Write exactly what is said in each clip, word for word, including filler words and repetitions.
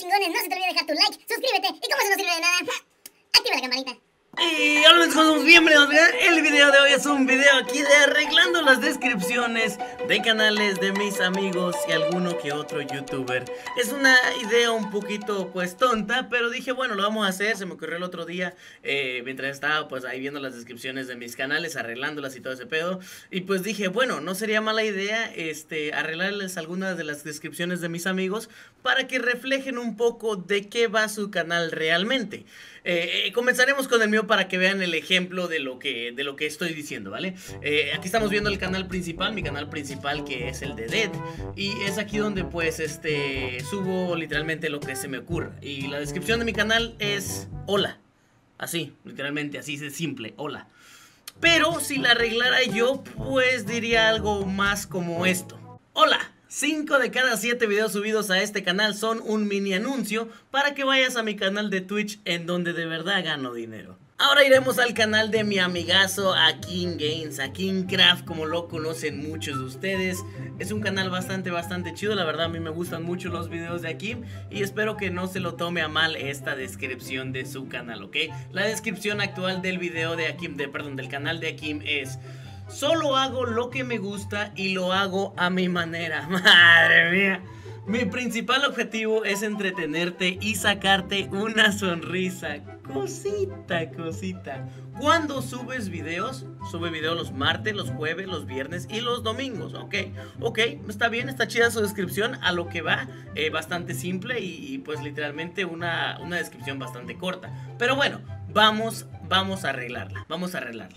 chingones, no se te olvide dejar tu like, suscríbete y como eso no sirve de nada, activa la campanita. Y hola mis cosas, bienvenidos. El video de hoy es un video aquí de arreglando las descripciones de canales de mis amigos y alguno que otro youtuber. Es una idea un poquito pues tonta, pero dije bueno, lo vamos a hacer. Se me ocurrió el otro día eh, mientras estaba pues ahí viendo las descripciones de mis canales, arreglándolas y todo ese pedo. Y pues dije bueno, no sería mala idea este arreglarles algunas de las descripciones de mis amigos para que reflejen un poco de qué va su canal realmente. Eh, eh, comenzaremos con el mío para que vean el ejemplo de lo que, de lo que estoy diciendo, ¿vale? Eh, aquí estamos viendo el canal principal, mi canal principal que es el de Dead. Y es aquí donde pues este subo literalmente lo que se me ocurra. Y la descripción de mi canal es hola. Así, literalmente así de simple, hola. Pero si la arreglara yo pues diría algo más como esto. Hola. cinco de cada siete videos subidos a este canal son un mini anuncio para que vayas a mi canal de Twitch en donde de verdad gano dinero. Ahora iremos al canal de mi amigazo Akin Games, Akin Craft como lo conocen muchos de ustedes. Es un canal bastante bastante chido, la verdad a mí me gustan mucho los videos de Akin y espero que no se lo tome a mal esta descripción de su canal, ¿ok? La descripción actual del video de Akin, de, perdón, del canal de Akin es: solo hago lo que me gusta y lo hago a mi manera. Madre mía. Mi principal objetivo es entretenerte y sacarte una sonrisa. Cosita, cosita. ¿Cuándo subes videos? Sube videos los martes, los jueves, los viernes y los domingos. Ok, ok, está bien, está chida su descripción. A lo que va, eh, bastante simple y, y pues literalmente una, una descripción bastante corta. Pero bueno, vamos, vamos a arreglarla. Vamos a arreglarla.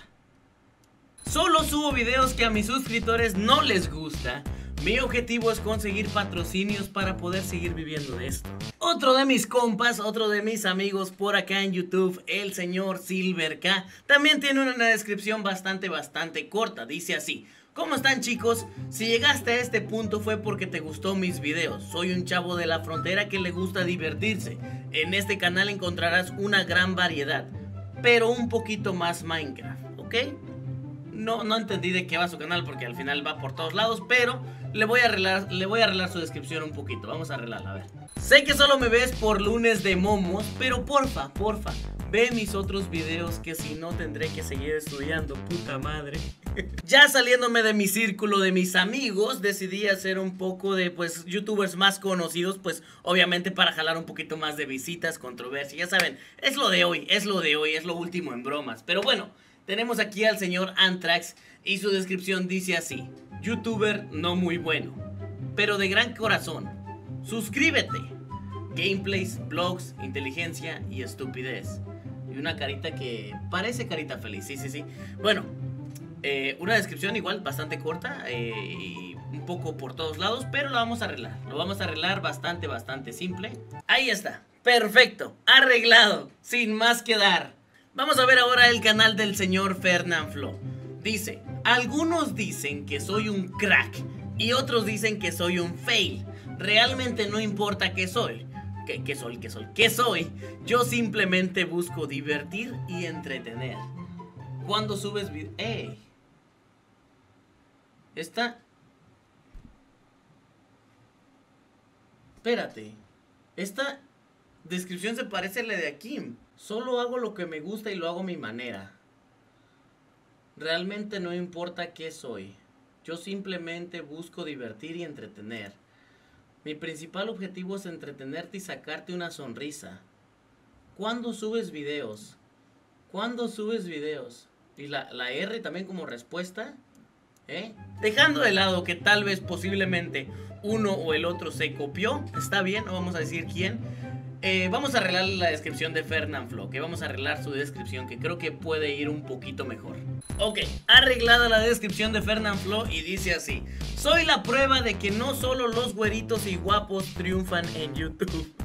Solo subo videos que a mis suscriptores no les gusta. Mi objetivo es conseguir patrocinios para poder seguir viviendo de esto. Otro de mis compas, otro de mis amigos por acá en YouTube, el señor SilverK, también tiene una descripción bastante bastante corta. Dice así: ¿cómo están, chicos? Si llegaste a este punto fue porque te gustó mis videos. Soy un chavo de la frontera que le gusta divertirse. En este canal encontrarás una gran variedad, pero un poquito más Minecraft, ¿ok? No, no entendí de qué va su canal porque al final va por todos lados, pero le voy a arreglar, le voy a arreglar su descripción un poquito. Vamos a arreglarla, a ver. Sé que solo me ves por lunes de momos, pero porfa, porfa, ve mis otros videos que si no tendré que seguir estudiando, puta madre. Ya saliéndome de mi círculo de mis amigos, decidí hacer un poco de pues youtubers más conocidos, pues obviamente para jalar un poquito más de visitas, controversia, ya saben, es lo de hoy, es lo de hoy, es lo último en bromas, pero bueno. Tenemos aquí al señor Antrax y su descripción dice así: youtuber no muy bueno, pero de gran corazón. Suscríbete. Gameplays, vlogs, inteligencia y estupidez. Y una carita que parece carita feliz, sí, sí, sí. Bueno, eh, una descripción igual bastante corta eh, y un poco por todos lados, pero lo vamos a arreglar. Lo vamos a arreglar bastante, bastante simple. Ahí está, perfecto, arreglado, sin más que dar. Vamos a ver ahora el canal del señor Fernanfloo. Dice: algunos dicen que soy un crack y otros dicen que soy un fail. Realmente no importa qué soy. ¿Qué, qué soy? ¿Qué soy? ¿Qué soy? Yo simplemente busco divertir y entretener. Cuando subes video... ¡Ey! Esta... Espérate. Esta descripción se parece a la de Akin. Solo hago lo que me gusta y lo hago a mi manera. Realmente no importa qué soy. Yo simplemente busco divertir y entretener. Mi principal objetivo es entretenerte y sacarte una sonrisa. ¿Cuándo subes videos? ¿Cuándo subes videos? Y la, la R también como respuesta. ¿Eh? Dejando de lado que tal vez posiblemente uno o el otro se copió. Está bien, no vamos a decir quién. Eh, vamos a arreglar la descripción de Fernanfloo, que vamos a arreglar su descripción, que creo que puede ir un poquito mejor. Ok, arreglada la descripción de Fernanfloo y dice así: soy la prueba de que no solo los güeritos y guapos triunfan en YouTube.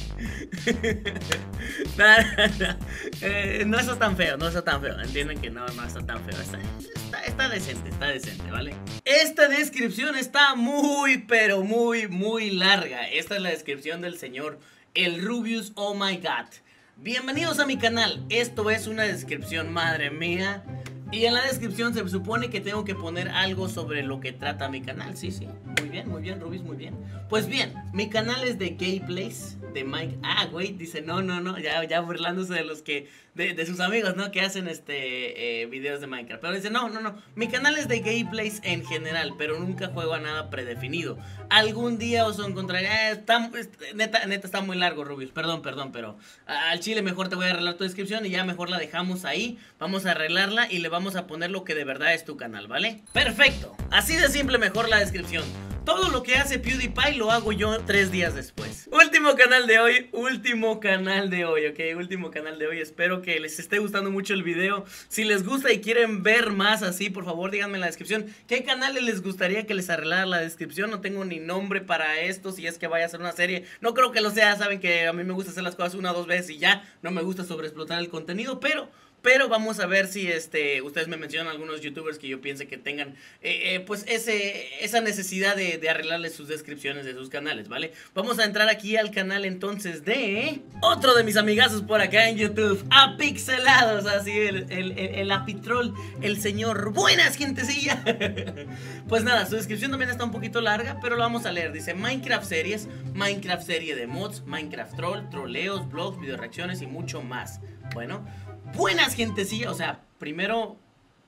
no, no, no. Eh, no está tan feo, no está tan feo. Entienden que no, no está tan feo. Está, está, está decente, está decente, ¿vale? Esta descripción está muy, pero muy, muy larga. Esta es la descripción del señor El Rubius Oh My God. Bienvenidos a mi canal. Esto es una descripción, madre mía. Y en la descripción se supone que tengo que poner algo sobre lo que trata mi canal. Sí, sí, muy bien, muy bien, Rubis, muy bien. Pues bien, mi canal es de gameplays de Mike. Ah, güey, dice no, no, no, ya, ya burlándose de los que, de, de sus amigos, ¿no? Que hacen este, eh, videos de Minecraft. Pero dice no, no, no, mi canal es de gameplays en general, pero nunca juego a nada predefinido. Algún día os encontraré, eh, está, neta, neta está muy largo, Rubis, perdón, perdón, pero al chile mejor te voy a arreglar tu descripción y ya mejor la dejamos ahí. Vamos a arreglarla y le vamos a poner lo que de verdad es tu canal, ¿vale? Perfecto, así de simple mejor la descripción. Todo lo que hace PewDiePie lo hago yo tres días después. Último canal de hoy, último canal de hoy, ok, último canal de hoy. Espero que les esté gustando mucho el video. Si les gusta y quieren ver más así, por favor díganme en la descripción qué canales les gustaría que les arreglara la descripción. No tengo ni nombre para esto, si es que vaya a ser una serie. No creo que lo sea, saben que a mí me gusta hacer las cosas una o dos veces y ya. No me gusta sobreexplotar el contenido, pero... Pero vamos a ver si este ustedes me mencionan algunos youtubers que yo piense que tengan eh, eh, pues ese, esa necesidad de, de arreglarles sus descripciones de sus canales, ¿vale? Vamos a entrar aquí al canal entonces de otro de mis amigazos por acá en YouTube, Apixelados, así el, el, el, el apitrol, el señor. Buenas, gentecilla. Pues nada, su descripción también está un poquito larga, pero lo vamos a leer. Dice Minecraft series, Minecraft serie de mods, Minecraft troll, troleos, vlogs, video reacciones y mucho más. Bueno, buenas gentecilla, o sea, primero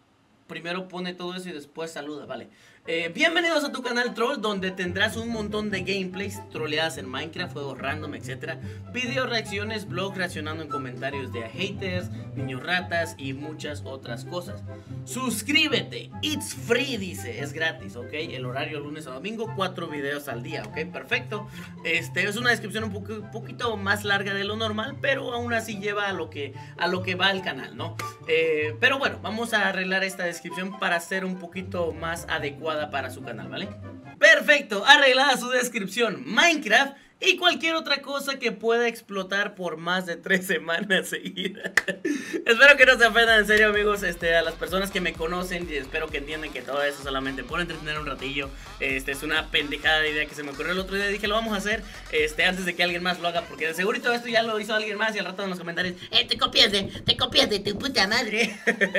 Primero pone todo eso y después saluda, vale. eh, Bienvenidos a tu canal Troll, donde tendrás un montón de gameplays, troleadas en Minecraft, juegos random, etcétera. Video reacciones, vlog reaccionando en comentarios de haters, niños ratas y muchas otras cosas. Suscríbete, it's free, dice, es gratis, ok. El horario lunes a domingo, cuatro videos al día, ok, perfecto. Este es una descripción un poco, un poquito más larga de lo normal, pero aún así lleva a lo que, a lo que va el canal, ¿no? Eh, pero bueno, vamos a arreglar esta descripción para ser un poquito más adecuada para su canal, ¿vale? Perfecto, arreglada su descripción. Minecraft y cualquier otra cosa que pueda explotar por más de tres semanas seguidas. Espero que no se ofendan, en serio, amigos, este, a las personas que me conocen, y espero que entiendan que todo eso solamente por entretener un ratillo. Este es una pendejada de idea que se me ocurrió el otro día. Dije, lo vamos a hacer este, antes de que alguien más lo haga, porque de segurito esto ya lo hizo alguien más. Y al rato en los comentarios, eh, te copias de, te copias de tu puta madre.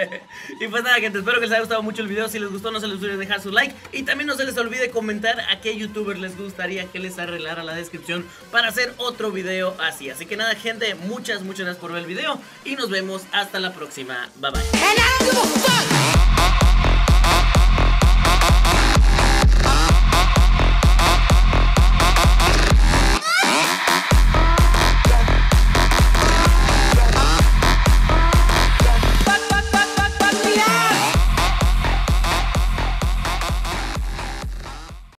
Y pues nada, gente, espero que les haya gustado mucho el video. Si les gustó, no se les olvide dejar su like. Y también no se les olvide comentar a qué youtuber les gustaría que les arreglara la descripción para hacer otro video así. Así que nada, gente, muchas, muchas gracias por ver el video y nos vemos hasta la próxima. Bye bye.